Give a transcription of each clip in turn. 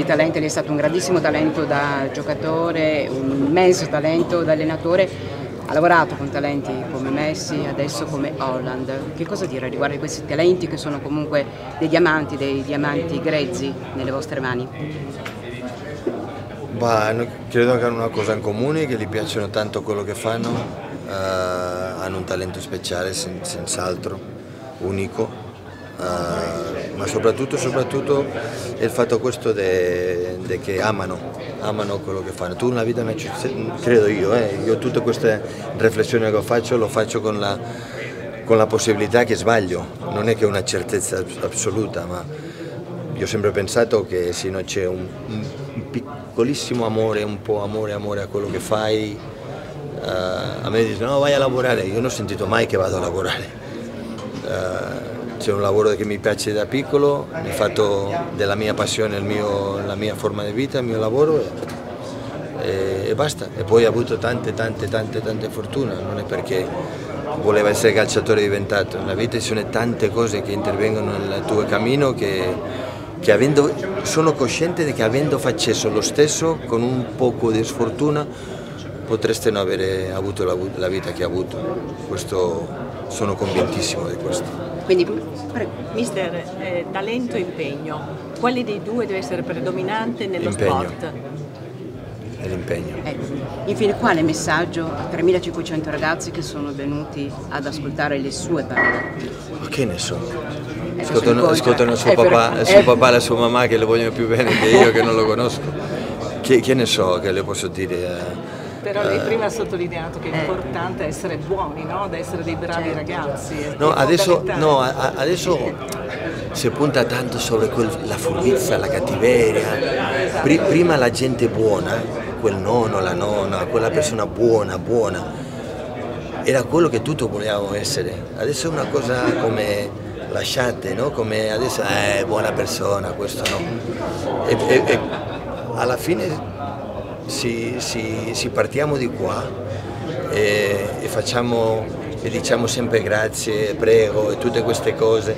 talenti, lei è stato un grandissimo talento da giocatore, un immenso talento da allenatore, ha lavorato con talenti come Messi, adesso come Haaland. Che cosa dire riguardo a questi talenti che sono comunque dei diamanti grezzi nelle vostre mani? Credo che hanno una cosa in comune, che gli piacciono tanto quello che fanno, hanno un talento speciale, senz'altro, unico. Ma soprattutto è il fatto questo che amano quello che fanno. Tu nella vita, credo io tutte queste riflessioni che faccio lo faccio con la possibilità che sbaglio, non è che una certezza assoluta, ma io ho sempre pensato che se non c'è un piccolissimo amore, un po' amore a quello che fai, a me dicono no, vai a lavorare, io non ho sentito mai che vado a lavorare. C'è un lavoro che mi piace da piccolo, mi ho fatto della mia passione la mia forma di vita, il mio lavoro e basta. E poi ho avuto tante fortune, non è perché voleva essere calciatore diventato. Nella vita ci sono tante cose che intervengono nel tuo cammino che sono cosciente di che avendo fatto lo stesso, con un poco di sfortuna, potreste non avere avuto la vita che ha avuto. Sono convintissimo di questo. Quindi, mister, talento e impegno, quale dei due deve essere predominante nello sport? È l'impegno. Infine, quale messaggio a 3.500 ragazzi che sono venuti ad ascoltare le sue parole? Ma che ne so? Ascoltano il suo papà e la sua mamma che le vogliono più bene che io che non lo conosco. Che ne so, che le posso dire? Però lei prima ha sottolineato che è importante essere buoni, no? Ad essere dei bravi ragazzi. No, adesso si punta tanto sobre la furbizia, la cattiveria. Prima la gente buona, quel nonno, la nonna, quella persona buona, era quello che tutti volevamo essere. Adesso è una cosa come lasciate, no? Come adesso buona persona, questo no. E alla fine si partiamo di qua e facciamo e diciamo sempre grazie, prego e tutte queste cose.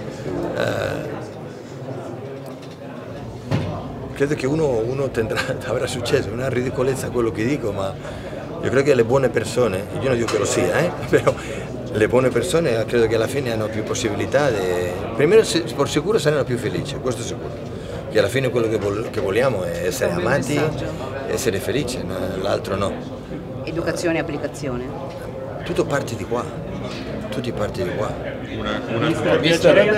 Credo che uno avrà successo, una ridicolezza quello che dico, ma io credo che le buone persone, io non dico che lo sia, però le buone persone credo che alla fine hanno più possibilità, primero per sicuro saranno più felici, questo è sicuro. Che alla fine quello che vogliamo è essere amati, essere felici, l'altro no. Educazione e applicazione? Tutto parte di qua, tutti parti di qua. Mister,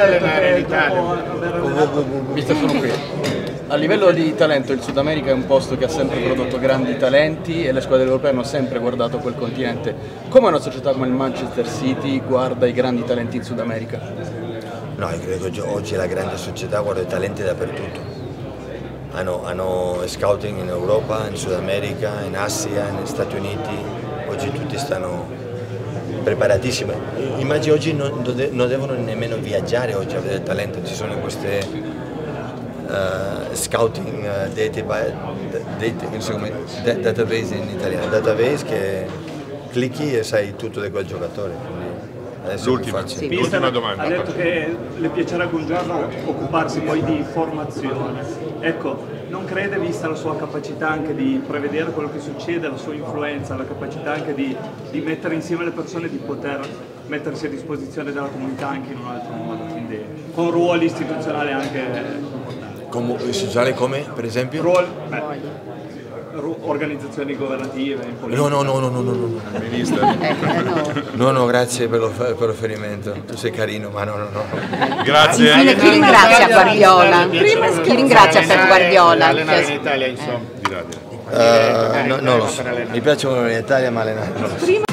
sono qui. A livello di talento il Sud America è un posto che ha sempre prodotto grandi talenti e le squadre europee hanno sempre guardato quel continente. Come una società come il Manchester City guarda i grandi talenti in Sud America? No, io credo che oggi la grande società guarda i talenti dappertutto. Hanno scouting in Europa, in Sud America, in Asia, negli Stati Uniti. Oggi tutti stanno preparatissimi. Immagino oggi non devono nemmeno viaggiare oggi a vedere talento, ci sono queste scouting database in italiano, database che clicchi e sai tutto di quel giocatore. L'ultima domanda. Ha detto che le piacerebbe un giorno occuparsi poi di formazione. Ecco, non crede, vista la sua capacità anche di prevedere quello che succede, la sua influenza, la capacità anche di mettere insieme le persone, di poter mettersi a disposizione della comunità anche in un altro modo, quindi con ruoli istituzionali anche importanti. Istituzionali come, per esempio? Organizzazioni governative, in politica. No. Ministro. No, grazie per l'offerimento. Tu sei carino, ma no. Grazie. Infine, chi ringrazia Guardiola? Chi ringrazia per Guardiola? Allenare in Italia, insomma. Non lo so. Mi piace in Italia, ma allenare non lo so.